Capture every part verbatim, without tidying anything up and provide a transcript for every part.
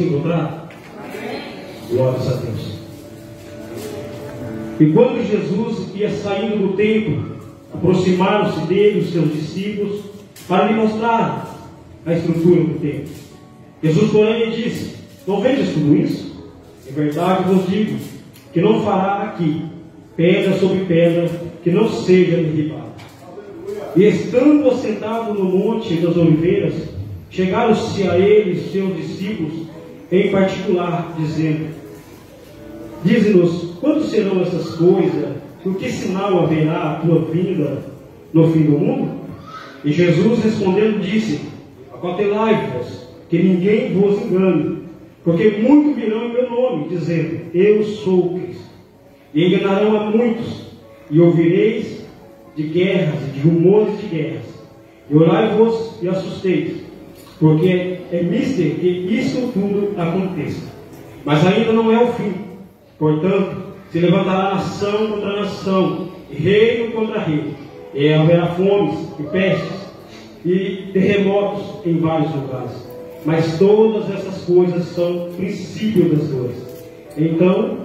encontrar? Glórias a Deus. E quando Jesus ia saindo do templo, aproximaram-se dele os seus discípulos para lhe mostrar a estrutura do templo. Jesus, porém, lhe disse: não vedes tudo isso? Em verdade vos digo que não fará aqui pedra sobre pedra que não seja derribada. E estando assentado no monte das oliveiras, chegaram-se a ele seus discípulos em particular, dizendo: dize-nos, quando serão essas coisas? Por que sinal haverá a tua vinda no fim do mundo? E Jesus respondendo disse: acautelai-vos, que ninguém vos engane, porque muitos virão em meu nome, dizendo: eu sou o Cristo. E enganarão a muitos, e ouvireis de guerras, de rumores de guerras. E orai-vos e assusteis, porque é mister que isso tudo aconteça. Mas ainda não é o fim. Portanto, se levantará nação contra nação, e reino contra reino, e haverá fomes e pestes e terremotos em vários lugares. Mas todas essas coisas são princípio das dores. Então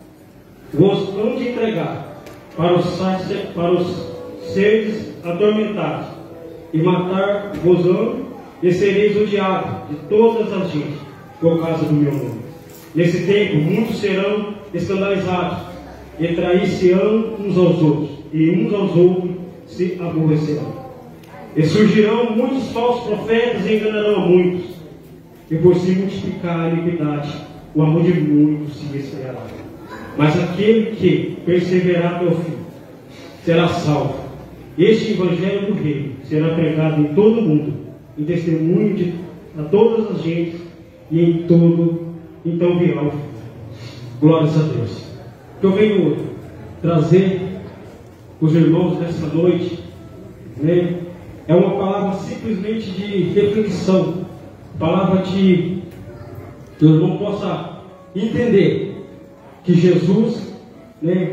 vos hão de entregar para os, para os seres atormentados, e matar-vos-ão, e sereis odiados de todas as gentes por causa do meu nome. Nesse tempo muitos serão escandalizados, e trair-se-ão uns aos outros, e uns aos outros se aborrecerão. E surgirão muitos falsos profetas e enganarão a muitos. E por se multiplicar a iniquidade, o amor de muitos se esfriará. Mas aquele que perseverar até o fim será salvo. Este evangelho do reino será pregado em todo o mundo, em testemunho de, a todas as gentes, e em todo, então virá o fim. Glórias a Deus. O que eu venho trazer os irmãos nessa noite, né, é uma palavra simplesmente de reflexão, palavra de que o irmão possa entender que Jesus, né,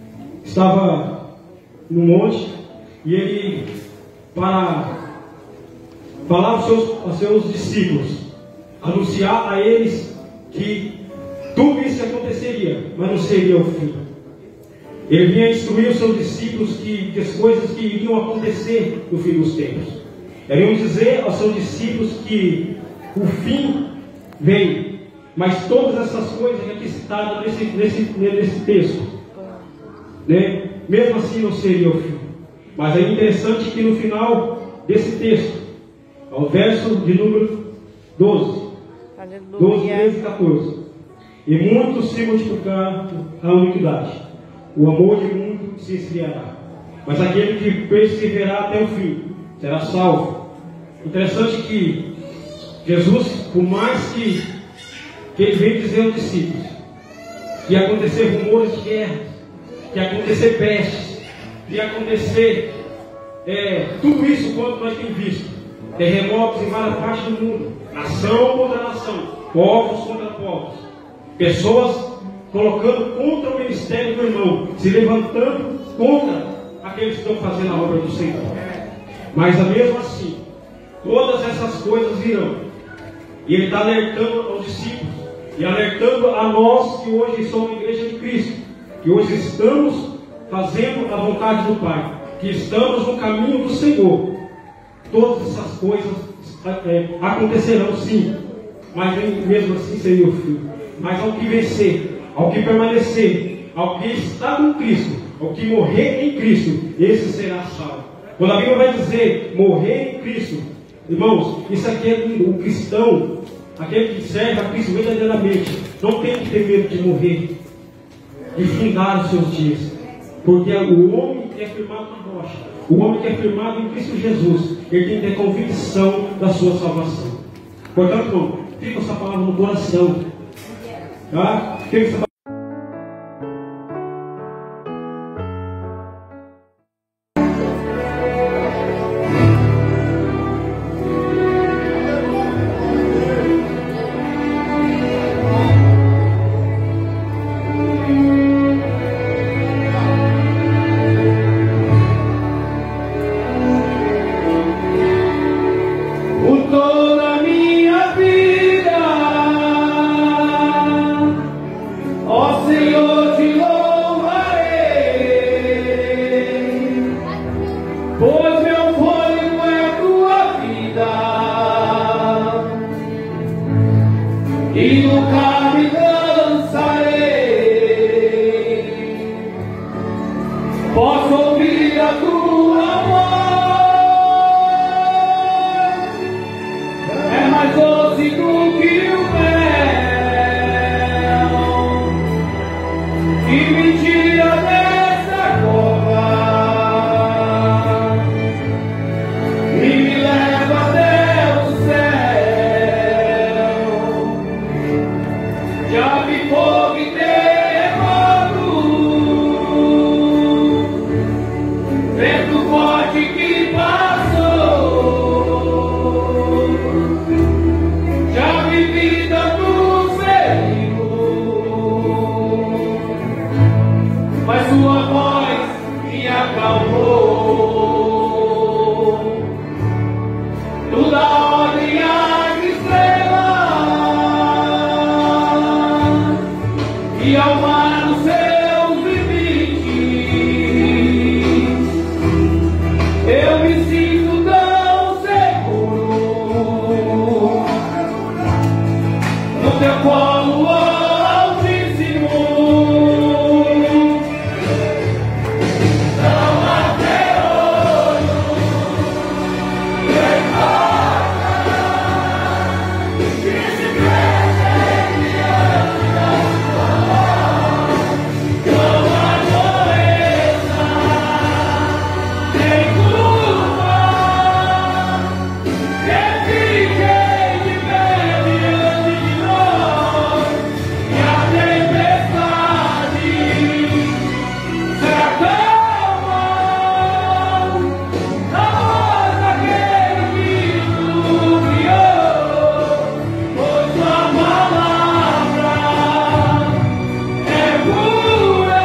estava no monte, e ele, para falar aos seus, aos seus discípulos, anunciar a eles que tudo isso aconteceria, mas não seria o fim. Ele vinha instruir os seus discípulos que, que as coisas que iriam acontecer no fim dos tempos. Ele ia dizer aos seus discípulos que o fim vem, mas todas essas coisas aqui citadas nesse, nesse, nesse texto, né, mesmo assim não seria o fim. Mas é interessante que no final desse texto, ao verso de número doze, doze, treze e catorze, e muitos se multiplicaram a iniquidade, o amor de mundo se esfriará, mas aquele que perseverar até o fim será salvo. Interessante que Jesus, por mais que, que ele veio dizer aos discípulos que ia acontecer rumores de guerra, que ia acontecer pestes, que ia acontecer é, tudo isso quanto nós temos visto, terremotos em várias partes do mundo, nação contra nação, povos contra povos, pessoas colocando contra o ministério do irmão, se levantando contra aqueles que estão fazendo a obra do Senhor. Mas mesmo assim, todas essas coisas virão. E ele está alertando aos discípulos e alertando a nós que hoje somos a igreja de Cristo, que hoje estamos fazendo a vontade do Pai, que estamos no caminho do Senhor. Todas essas coisas é, acontecerão sim, mas mesmo assim seria o fim. Mas ao que vencer, ao que permanecer, ao que está com Cristo, ao que morrer em Cristo, esse será salvo. Quando a Bíblia vai dizer morrer em Cristo, irmãos, isso aqui é o cristão, aquele que serve a Cristo verdadeiramente, não tem que ter medo de morrer, de findar os seus dias, porque o homem que é firmado na rocha, o homem que é firmado em Cristo Jesus, ele tem que ter convicção da sua salvação. Portanto, irmão, fica essa palavra no coração, tá? Fica essa toda a minha vida posso ouvir a tua voz, é mais doce do que o mel, que me tira dessa cova e me leva até o céu. Já me convidei vento forte que passou, já vivi tantos perigos, mas sua voz me acalmou. Tu dá ordem às estrelas e ao mar nos seus limites. Eu me sinto tão seguro no teu colo altíssimo. Não há teolho que importa que se mexe diante da tua voz. Não há doença nem culpa que fiquei de pé diante de nós, e a tempestade se acalma na voz daquele que tu criou, pois tua palavra é pura,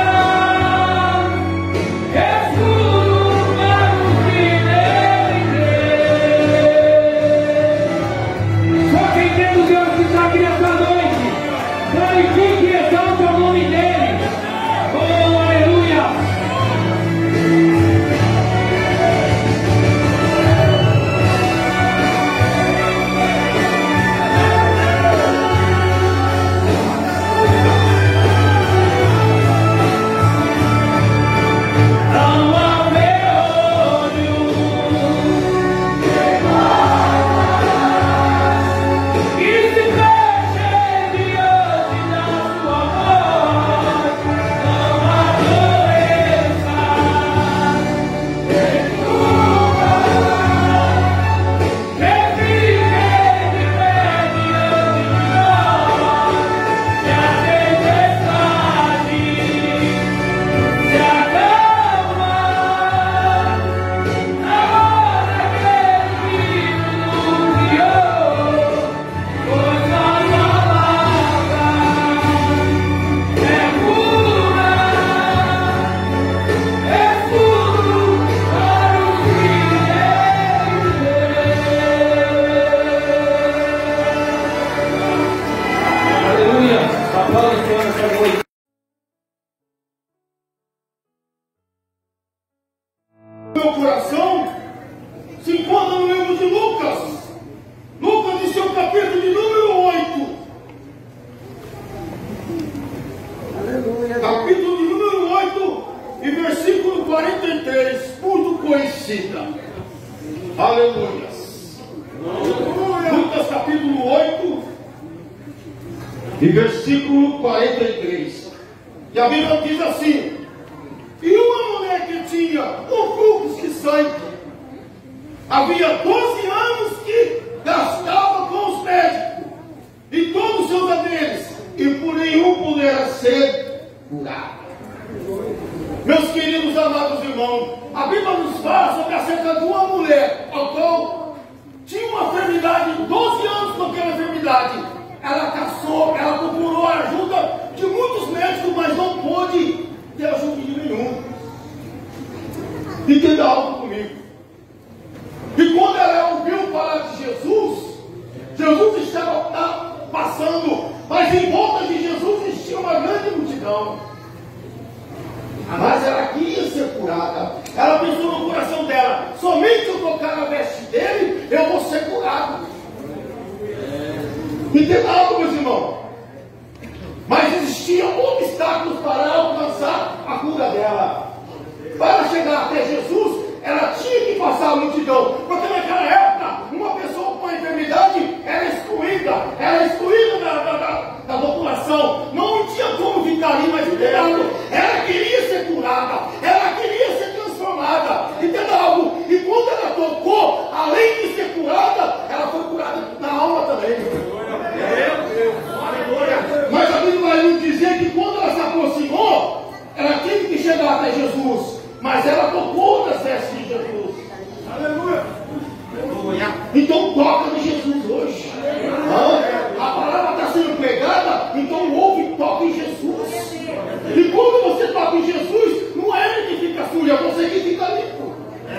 escudo para os que nele crêem. Só quem tem o Deus que está aqui nessa noite, glorifique e exalte o nome dele. Oh, aleluia! Não há olho que se feche diante da sua voz. Não há doença nem culpa que fique de pé diante de nós, e a tempestade se acalma na voz daquele que tu criou, pois a palavra é pura, escudo para os que nele crêem. Aleluia! Aplausos para essa noite. Meu coração se encontra no livro de Lucas, Lucas de seu capítulo de número oito, capítulo de número oito e versículo quarenta e três, muito conhecida. Aleluia. Lucas capítulo oito e versículo quarenta e três. E a Bíblia diz assim: e uma mulher que tinha um fluxo de sangue, havia doze anos que gastava com os médicos e todos os seus haveres, e por nenhum pudera ser curado. Meus queridos amados irmãos, a Bíblia nos fala sobre acerca de uma mulher, a qual tinha uma enfermidade, doze anos com aquela enfermidade. Ela caçou, ela procurou a ajuda de muitos médicos, mas não pôde ter ajuda de nenhum. Entenda algo comigo. E quando ela ouviu falar de Jesus, Jesus estava passando, mas em volta de Jesus existia uma grande multidão. Mas ela queria ser curada. Ela pensou no coração dela: somente eu tocar na veste dele, eu vou ser curado. Entenda algo, meus irmãos. Mas existiam obstáculos para alcançar a cura dela. Para chegar até Jesus, ela tinha que passar a multidão, porque naquela época, uma pessoa com uma enfermidade era excluída, era excluída da, da, da, da população, não tinha como ficar ali mais liberado. Ela queria ser curada, ela queria ser transformada, entenda algo? E quando ela tocou, além de ser curada, ela foi curada na alma também. Mas a Bíblia vai nos dizer que quando ela se aproximou, ela teve que chegar até Jesus, mas ela tocou nas vestes de Jesus. Aleluia! Então toca em Jesus hoje. Ah, a palavra está sendo pregada, então ouve e toca em Jesus. E quando você toca em Jesus, não é ele que fica sujo, é você que fica limpo.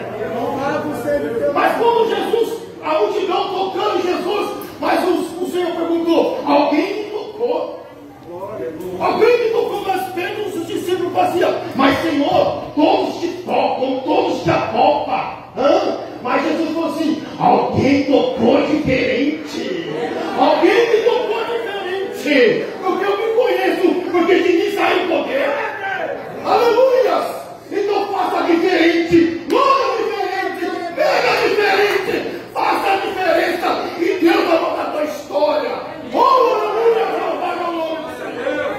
Mas quando Jesus, a multidão tocando em Jesus, mas o, o Senhor perguntou: alguém me tocou? Alguém me tocou nas pernas? Os discípulos faziam: mas Senhor, todos te tocam, todos te apalpam. Hã? Mas Jesus falou assim: alguém tocou diferente. Alguém me tocou diferente. Porque eu me conheço, porque de mim sai o poder. Aleluia! Então faça diferente. Loga diferente. Pega diferente. Faça a diferença. E Deus vai mudar a tua história. Oh, aleluia! Vai o nome do Senhor.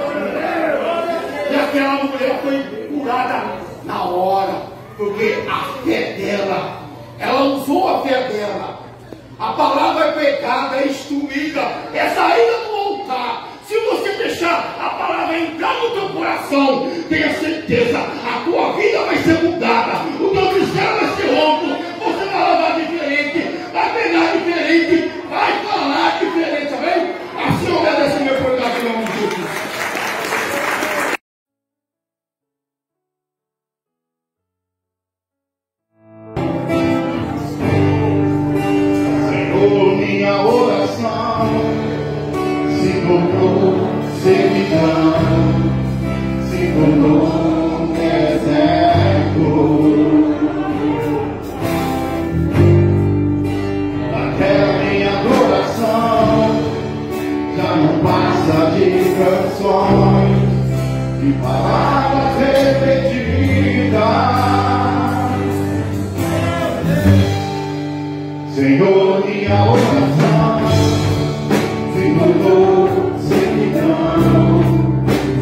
E aquela mulher foi curada na hora. Porque a fé dela, ela usou a fé dela. A palavra é pregada, é instruída, é saída do altar. Se você deixar a palavra entrar no teu coração, tenha certeza, a tua vida vai ser mudada. O teu ministério vai ser outro. Você vai lavar diferente, vai pegar diferente, vai falar diferente, amém? Assim obedece meu programa em nome de Jesus. Minha oração se tornou servidão, se tornou um deserto. Aquela minha adoração já não passa de canções, de palavras repetidas. Senhor, minha oração se tornou servidão,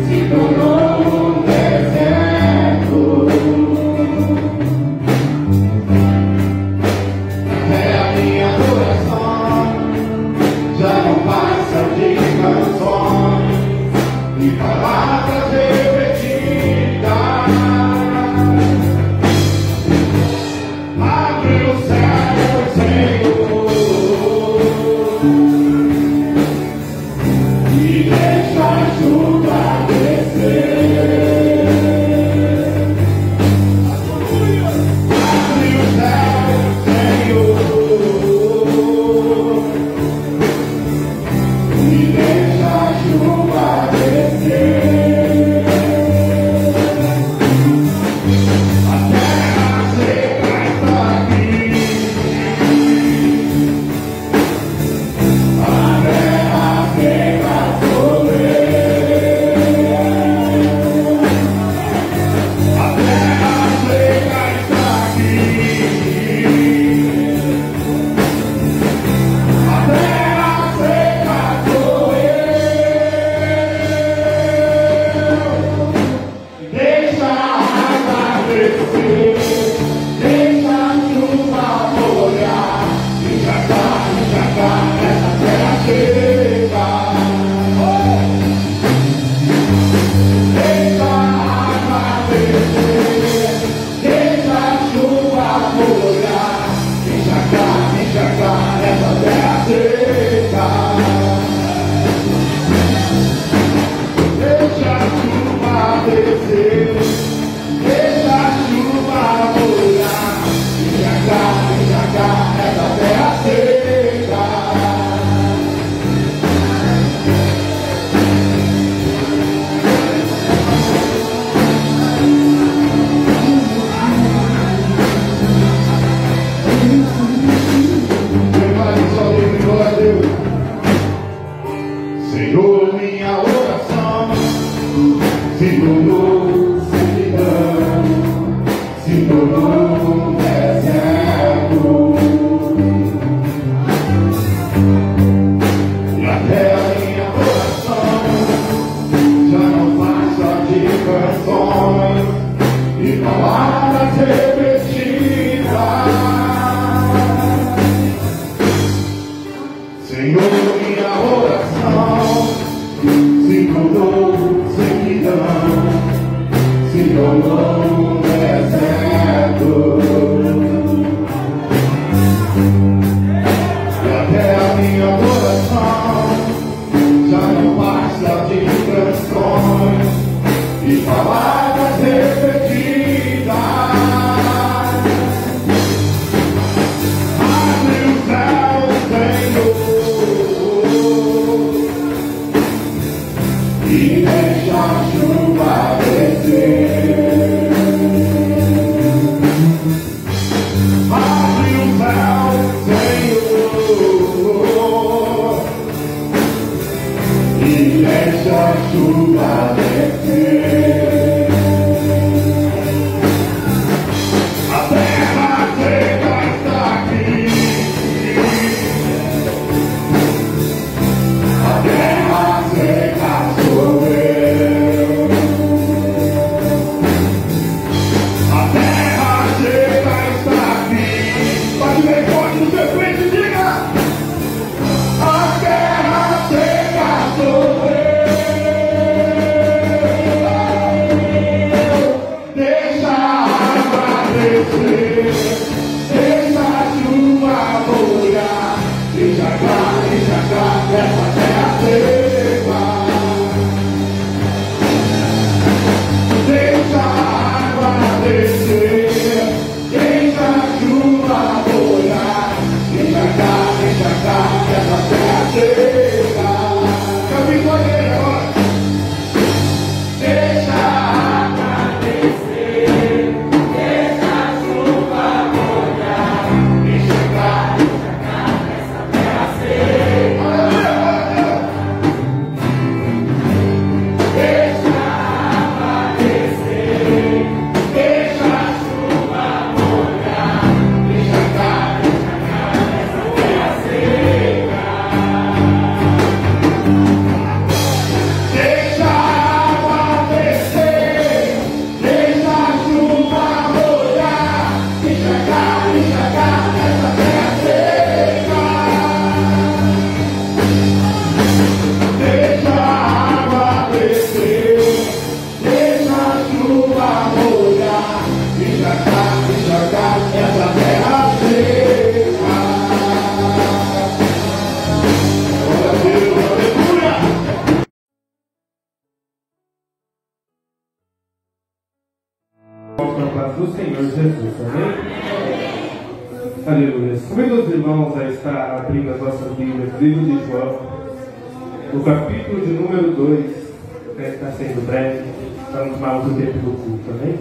palavras repetidas. Senhor, minha oração se tornou sequidão, se tornou um deserto. E até a minha oração já não passa de canções e palavras repetidas. Abre o céu, Senhor, e deixa a chuva descer. Abre o céu, Senhor, e deixa a chuva descer. A terra seca está aqui, a terra seca sou eu. A terra seca está aqui. Bate bem forte no seu peito e diga: a terra seca sou eu. Deixa a água descer, deixa a chuva molhar, enxagar, enxagar essa terra seca. Deixa a água descer, deixa a chuva molhar, enxagar, enxagar essa terra seca. Caminho com ele agora. Deixa a água descer, deixa a chuva molhar, enxagar, enxagar essa terra seca. Deixa a água descer, deixa a chuva molhar, enxagar, enxagar essa terra seca. Deixa a água descer, deixa a chuva molhar, enxagar, enxagar essa terra seca. Deixa a água descer, deixa a chuva molhar, enxagar, enxagar essa terra seca. Glória a Deus, aleluia. Com a paz do Senhor Jesus, amém? Aleluia. Convido os irmãos a estar abrindo as nossas Bíblias, livro de João, no capítulo de número dois, que está sendo breve, para não tomar muito tempo do culto, amém?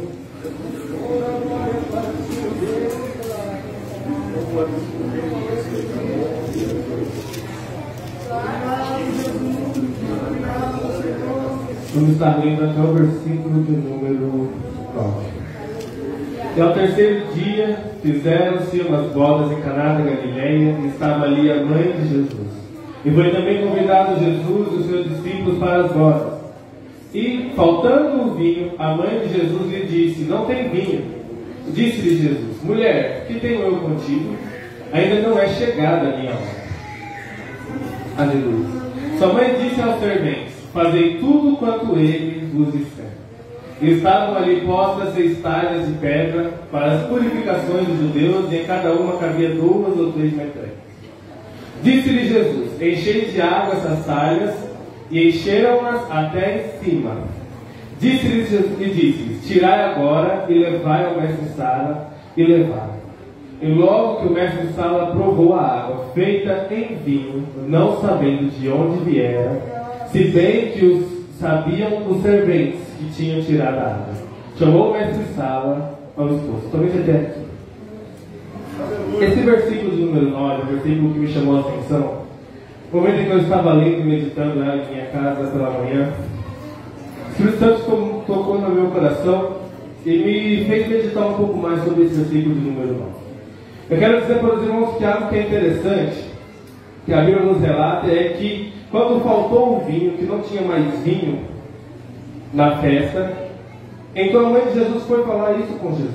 Vamos estar lendo até o versículo de número nove. E ao terceiro dia fizeram-se umas bodas em Caná da Galileia, e estava ali a mãe de Jesus. E foi também convidado Jesus e os seus discípulos para as bodas. E, faltando o vinho, a mãe de Jesus lhe disse: não tem vinho. Disse-lhe Jesus: mulher, que tenho eu contigo? Ainda não é chegada a minha hora. Aleluia. Sua mãe disse aos serventes: fazei tudo quanto ele vos disser. E estavam ali postas seis talhas de pedra para as purificações dos judeus, e em cada uma cabia duas ou três metréis. Disse-lhe Jesus: enchei de água essas talhas, e encheram-nas até em cima. Disse-lhe Jesus e disse-lhes: tirai agora e levai ao mestre-sala, e levai. E logo que o mestre-sala provou a água feita em vinho, não sabendo de onde viera, se bem que os sabiam os serventes que tinham tirado a água, chamou o mestre-sala ao esposo. Talvez até aqui. Esse versículo de número nove, o versículo que me chamou a atenção, no momento em que eu estava lendo e meditando ela em minha casa pela manhã, o Espírito Santo tocou no meu coração e me fez meditar um pouco mais sobre esse versículo de número nove. Eu quero dizer para os irmãos que algo que é interessante, que a Bíblia nos relata, é que quando faltou um vinho, que não tinha mais vinho na festa, Então a mãe de Jesus foi falar isso com Jesus.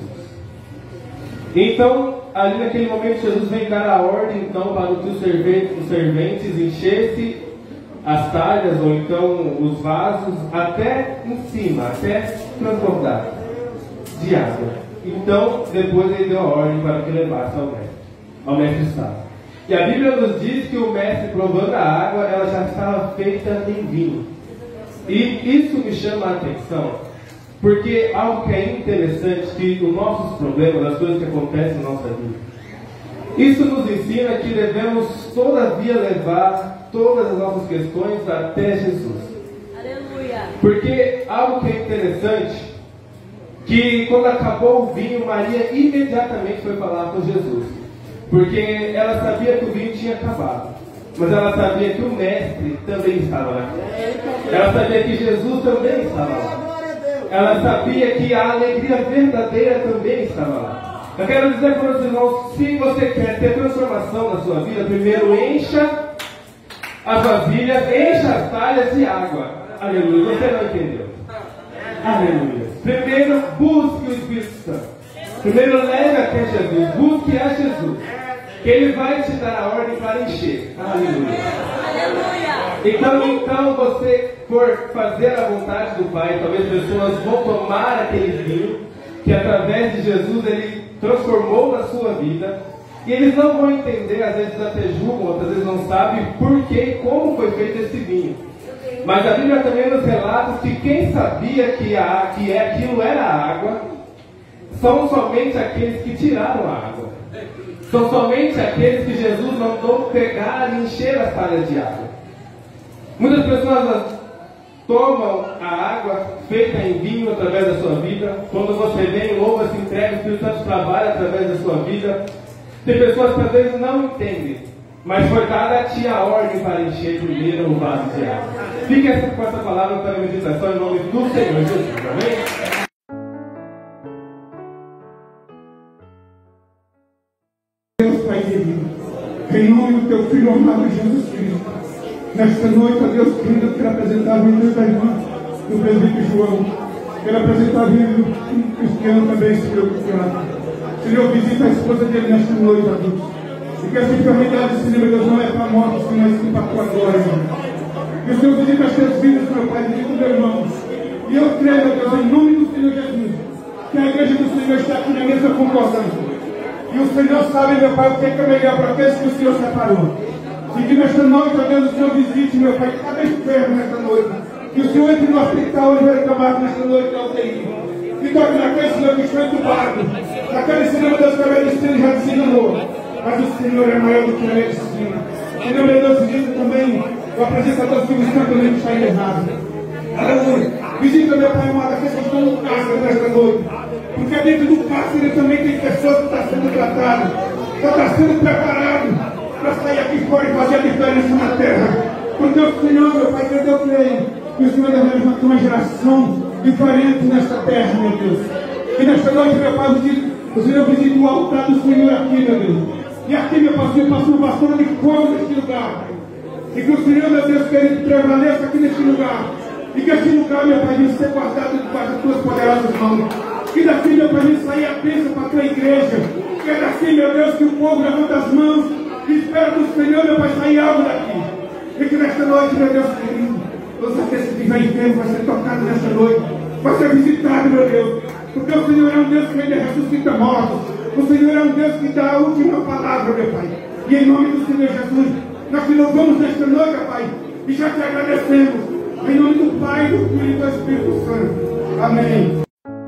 Então, ali naquele momento, Jesus vem dar a ordem então para que os serventes, os serventes enchessem as talhas ou então os vasos até em cima, até transbordar de água. Então, depois ele deu a ordem para que levasse ao mestre, ao mestre Sá. E a Bíblia nos diz que o mestre, provando a água, ela já estava feita em vinho. E isso me chama a atenção, porque algo que é interessante, que os nossos problemas, as coisas que acontecem na nossa vida, isso nos ensina que devemos todavia levar todas as nossas questões até Jesus. Aleluia. Porque algo que é interessante, que quando acabou o vinho, Maria imediatamente foi falar com Jesus. Porque ela sabia que o vinho tinha acabado, mas ela sabia que o mestre também estava lá. Ela sabia que Jesus também estava lá. Ela sabia que a alegria verdadeira também estava lá. Eu quero dizer para os irmãos, se você quer ter transformação na sua vida, primeiro encha as vasilhas, encha as talhas de água. Aleluia. Você não entendeu? Aleluia. Primeiro busque o Espírito Santo. Primeiro leve até Jesus, busque a Jesus, que Ele vai te dar a ordem para encher. Aleluia. Aleluia. Então, então você for fazer a vontade do Pai, talvez pessoas vão tomar aquele vinho, que através de Jesus Ele transformou na sua vida, e eles não vão entender, às vezes até julgam, outras vezes não sabem por que e como foi feito esse vinho. Mas a Bíblia também nos relata que quem sabia que, a, que aquilo era água, são somente aqueles que tiraram a água. São somente aqueles que Jesus mandou pegar e encher as talhas de água. Muitas pessoas tomam a água feita em vinho através da sua vida. Quando você vem, louva, se entrega, o Espírito Santo trabalha através da sua vida. Tem pessoas que às vezes não entendem, mas foi dada a ti a ordem para encher primeiro o vaso de água. Fique com essa palavra para a meditação em nome do Senhor Jesus. Amém? Deus, Pai querido, em nome do Teu Filho amado Jesus Cristo, nesta noite, ó Deus querido, eu quero apresentar a vida da irmã do presbítero João, quero apresentar a vida do Cristiano também, Senhor Cristiano. Senhor, visita a esposa dele nesta noite, ó Deus, e que a enfermidade, Senhor, Deus, não é para a morte, Senhor, mas sim para a Tua glória, irmão. Que o Senhor visita as Teus vidas, meu Pai, visita o meu irmão, e eu creio, ó Deus, em nome do Senhor Jesus, que a igreja do Senhor está aqui na mesa concordando. E o Senhor sabe, meu Pai, o que é melhor para aqueles que o Senhor separou. E que nesta noite, ó Deus, o Senhor visite, meu Pai, cada enfermo nesta noite. Que o Senhor entre no hospital onde vai trabalhar nesta noite na U T I. E toque naquele, Senhor, que está entubado. Naquele, Senhor, Deus, que a medicina já desenganou. Mas o Senhor é maior do que a medicina. Senhor, meu Deus, visita também o apresentador Silvio Santos também que está errado. Aleluia. Visita, meu Pai amado, aqueles que estão no cárcere nesta noite. Porque dentro do cárcere também tem pessoas que estão sendo tratadas, que estão sendo preparadas para sair aqui fora e fazer a diferença na terra. Porque o Senhor, meu Pai, que eu creio que o Senhor deve levantar uma geração diferente nesta terra, meu Deus. E nesta noite, meu Pai, o Senhor visita o altar do Senhor aqui, meu Deus. E aqui, meu Pai, o Senhor passou uma vassoura de fogo neste lugar. E que o Senhor, meu Deus, querido, prevaleça aqui neste lugar. E que este lugar, meu Pai, venha ser guardado debaixo das tuas poderosas mãos. Que daqui, meu Pai, venha sair a bênção para a tua igreja. Que é daqui, meu Deus, que o povo levanta as mãos e espera do Senhor, meu Pai, sair algo daqui. E que nesta noite, meu Deus querido, todos aqueles que estiverem enfermos vai ser tocado nesta noite, vai ser visitado, meu Deus. Porque o Senhor é um Deus que ainda ressuscita mortos. O Senhor é um Deus que dá a última palavra, meu Pai. E em nome do Senhor Jesus, nós te louvamos nesta noite, Pai, e já te agradecemos. Em nome do Pai, do Filho e do Espírito Santo. Amém.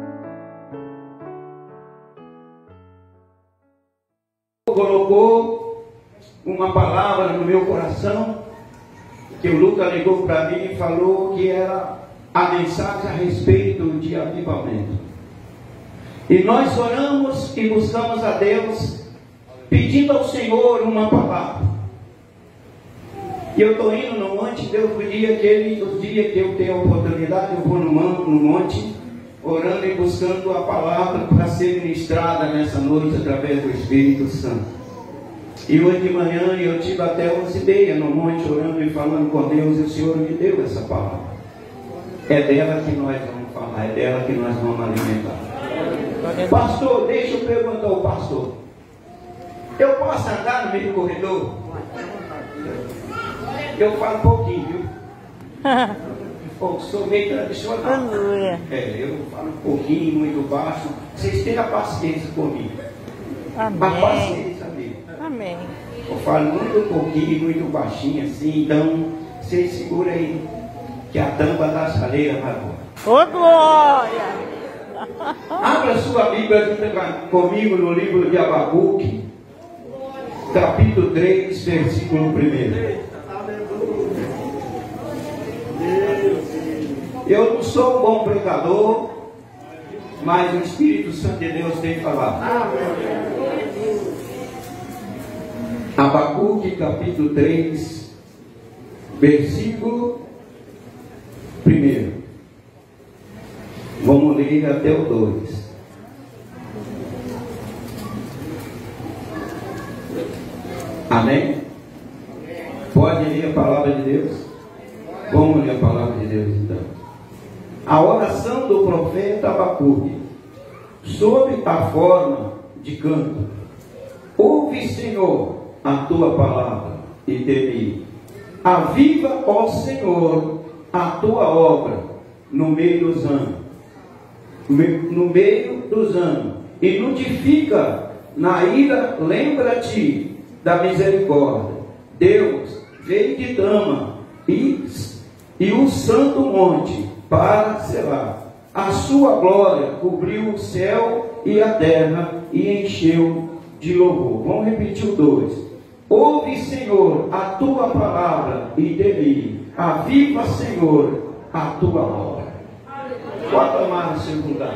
Colocou uma palavra no meu coração, que o Lucas ligou para mim e falou que era a mensagem a respeito de avivamento. E nós oramos e buscamos a Deus, pedindo ao Senhor uma palavra. E eu estou indo no monte, Deus podia que ele, os dias que eu tenho a oportunidade, eu vou no monte, orando e buscando a palavra para ser ministrada nessa noite através do Espírito Santo. E hoje de manhã eu estive até onze e meia no monte orando e falando com Deus, e o Senhor me deu essa palavra. É dela que nós vamos falar. É dela que nós vamos alimentar. Pastor, deixa eu perguntar ao pastor. Eu posso andar no meio do corredor? Eu falo um pouquinho, viu? Eu sou meio tradicional. Aleluia. É, eu falo um pouquinho, muito baixo. Vocês tenham paciência comigo. Amém. A paciência dele. Amém. Eu falo muito pouquinho, muito baixinho assim, então vocês seguram aí, que a tampa da chaleira vai embora. Ô glória! Abra sua Bíblia comigo no livro de Abacuque, capítulo três, versículo um. Eu não sou um bom pregador, mas o Espírito Santo de Deus tem falado. Abacuque, capítulo três, versículo um. Vamos ler até o dois. Amém? Pode ler a palavra de Deus? Vamos ler a palavra de Deus então. A oração do profeta Abacuque, sob a forma de canto. Ouve, Senhor, a tua palavra e temi. Aviva, ó Senhor, a tua obra no meio dos anos. No meio dos anos. E notifica na ira, lembra-te da misericórdia. Deus, rei de Dama, e, e o santo monte para selar. A sua glória cobriu o céu e a terra e encheu de louvor. Vamos repetir o dois. Ouve, Senhor, a tua palavra e temi. Aviva, Senhor, a tua obra. Pode tomar o seu lugar.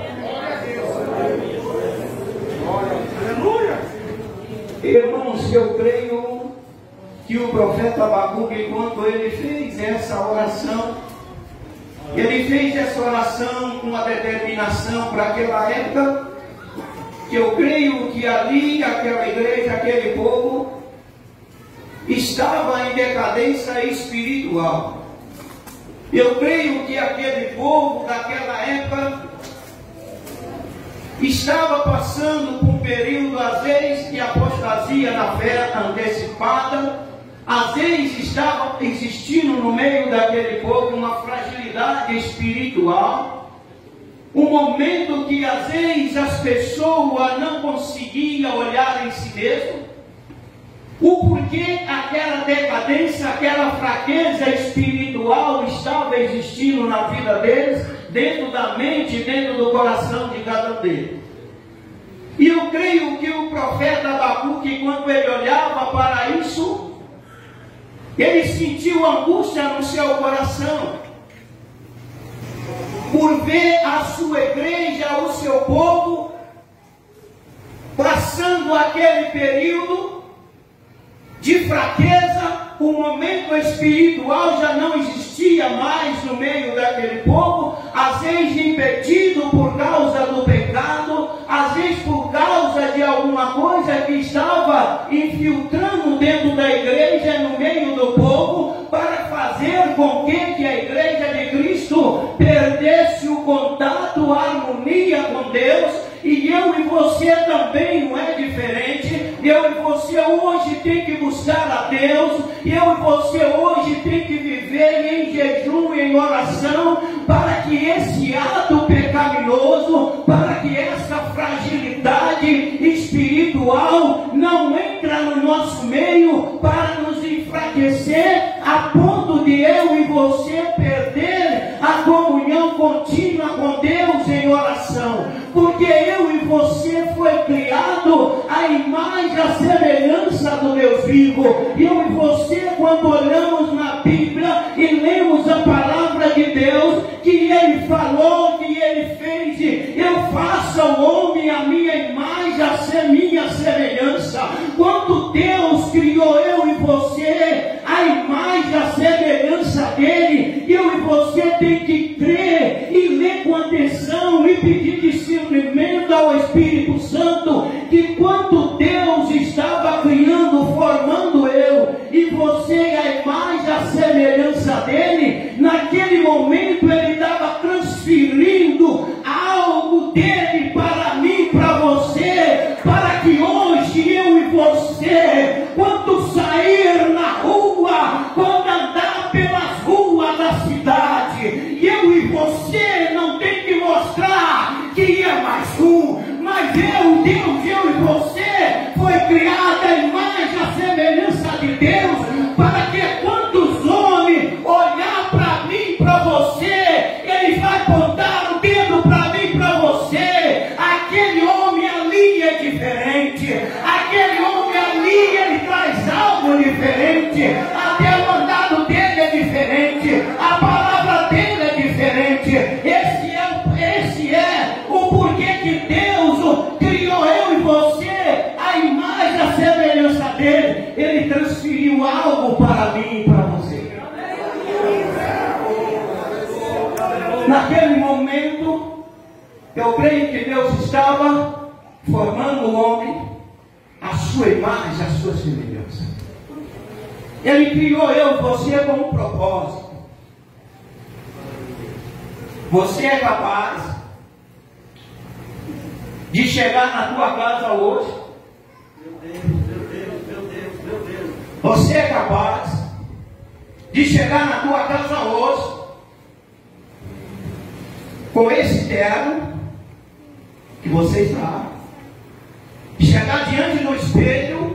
Aleluia. Irmãos, eu creio que o profeta Abacuque, quando ele fez essa oração, ele fez essa oração com uma determinação para aquela época, que eu creio que ali, aquela igreja, aquele povo, estava em decadência espiritual. Eu creio que aquele povo daquela época estava passando por um período, às vezes, de apostasia na fé antecipada. Às vezes estava existindo no meio daquele povo uma fragilidade espiritual. Um momento que às vezes as pessoas não conseguiam olhar em si mesmo. O porquê aquela decadência, aquela fraqueza espiritual estava existindo na vida deles, dentro da mente, dentro do coração de cada um deles. E eu creio que o profeta Abacuque, quando ele olhava para isso, ele sentiu angústia no seu coração, por ver a sua igreja, o seu povo, passando aquele período de fraqueza. O momento espiritual já não existia mais no meio daquele povo, às vezes impedido por causa do pecado, às vezes por causa de alguma coisa que estava infiltrando dentro da igreja, no meio do povo, para fazer com que, que a igreja de Cristo perdesse o contato, a harmonia com Deus. E eu e você também não é diferente. Eu e você hoje tem que buscar a Deus. Eu e você hoje tem que viver em jejum e em oração, para que esse ato pecaminoso, para que essa fragilidade espiritual não entre no nosso meio, para nos enfraquecer a ponto de eu e você perder a comunhão contínua com Deus em oração. Porque eu e você foi criado à imagem e à semelhança do Deus vivo. Eu e você, quando olhamos na Bíblia e lemos a palavra de Deus, que Ele falou, que Ele fez, eu faça o homem a minha imagem, a ser minha semelhança. Quando Deus criou eu e você, a imagem, a semelhança dele, eu e você tem que crer e ler com atenção e pedir discernimento ao Espírito Santo, que quando Deus estava criando, formando eu e você a imagem, a semelhança dele, naquele momento ele estava transferindo escreveu, Deus, eu e você, foi criada a imagem, a semelhança de Deus, para que quantos homens olhar para mim, para você, ele vai apontar o dedo para mim, para você. Aquele homem ali é diferente, aquele homem ali ele traz algo diferente, até o mandado dele é diferente, a palavra dele é diferente. Esse é, esse é o porquê que Deus criou eu e você, a imagem, a semelhança dele. Ele transferiu algo para mim e para você. Naquele momento, eu creio que Deus estava formando o homem, a sua imagem, a sua semelhança. Ele criou eu e você com um propósito. Você é capaz de chegar na tua casa hoje? Você é capaz de chegar na tua casa hoje com esse terno que você está, chegar diante do espelho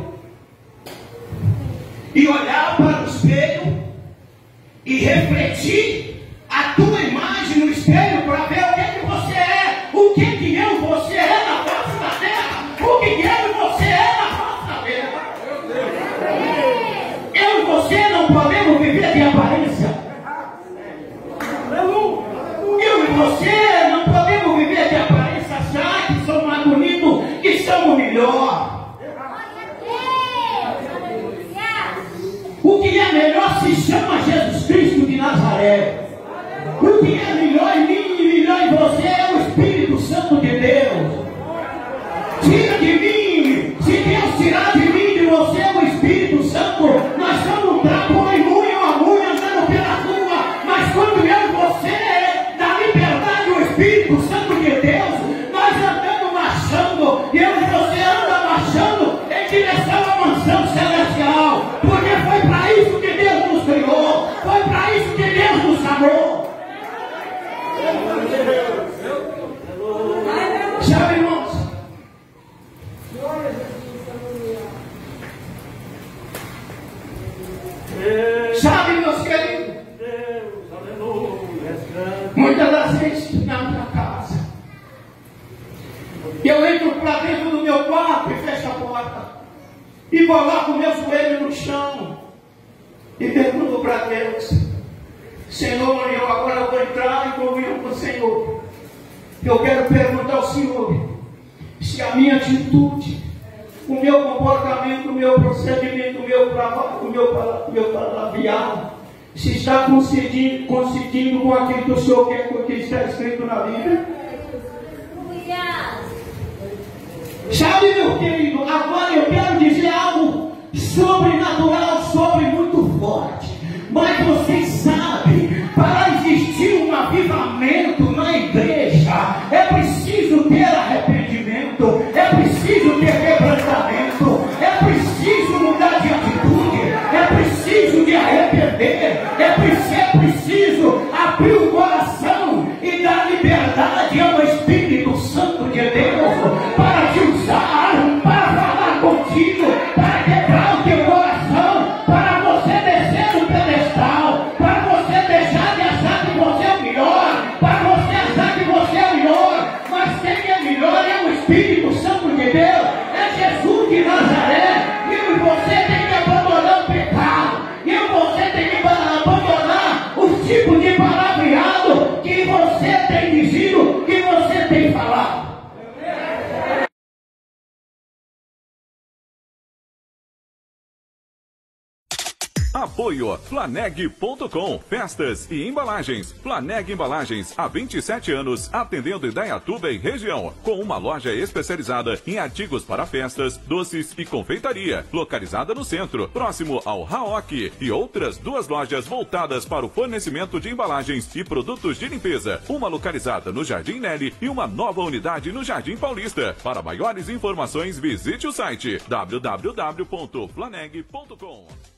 e olhar para o espelho e refletir a tua imagem no espelho para ver o que é que você é, o que é que eu e você é na face da terra, o que que eu e você é na face da terra. Eu e você não podemos viver de aparência. Eu e você não podemos viver de aparência, achar que somos mais bonitos, que somos melhor. O que é melhor se chama Jesus Cristo de Nazaré. O que é melhor em mim e melhor em você é o Espírito Santo de Deus. Tira de mim, se Deus tirar de mim e de você o Espírito Santo, nós somos um trapo, uma unha, uma unha andando pela rua. Mas quando eu e você, da liberdade do Espírito Santo de Deus, nós andamos marchando, e eu e você andam marchando em direção à mansão celestial. Porque foi para isso que Deus nos criou, foi para isso que Deus nos amou. Sabe, irmãos? Sabe, meus queridos? Muitas das vezes na minha casa, eu entro para dentro do meu quarto e fecho a porta e coloco o meu joelho no chão e pergunto para Deus: Senhor, eu agora vou entrar e vou ir com o Senhor. Eu quero perguntar ao Senhor se a minha atitude, o meu comportamento, o meu procedimento, o meu trabalho, o meu, meu palavreado, se está coincidindo, coincidindo com aquilo que o Senhor quer, com o que está escrito na Bíblia. Sabe, meu querido, agora eu quero dizer algo sobrenatural, sobre muito forte. Mas vocês sabem, para existir um avivamento na igreja, é preciso ter arrependimento, é preciso ter quebrantamento, é preciso mudar de atitude, é preciso de arrepender, é preciso abrir o coração e dar liberdade ao Espírito Santo de Deus para te usar, para falar contigo, para quebrar o teu coração, para você descer no pedestal, para você deixar de achar que você é o melhor, para você achar que você é o melhor. Mas quem é melhor é o Espírito Santo de Deus, é Jesus de Nazaré. Eu e você tem que abandonar o pecado, eu e você tem que abandonar os tipos de palavreado que você tem dizido, que você tem falado. Apoio Flaneg ponto com, festas e embalagens. Flaneg Embalagens, há vinte e sete anos, atendendo Indaiatuba e região, com uma loja especializada em artigos para festas, doces e confeitaria, localizada no centro, próximo ao Raok, e outras duas lojas voltadas para o fornecimento de embalagens e produtos de limpeza, uma localizada no Jardim Nelly e uma nova unidade no Jardim Paulista. Para maiores informações, visite o site w w w ponto flaneg ponto com.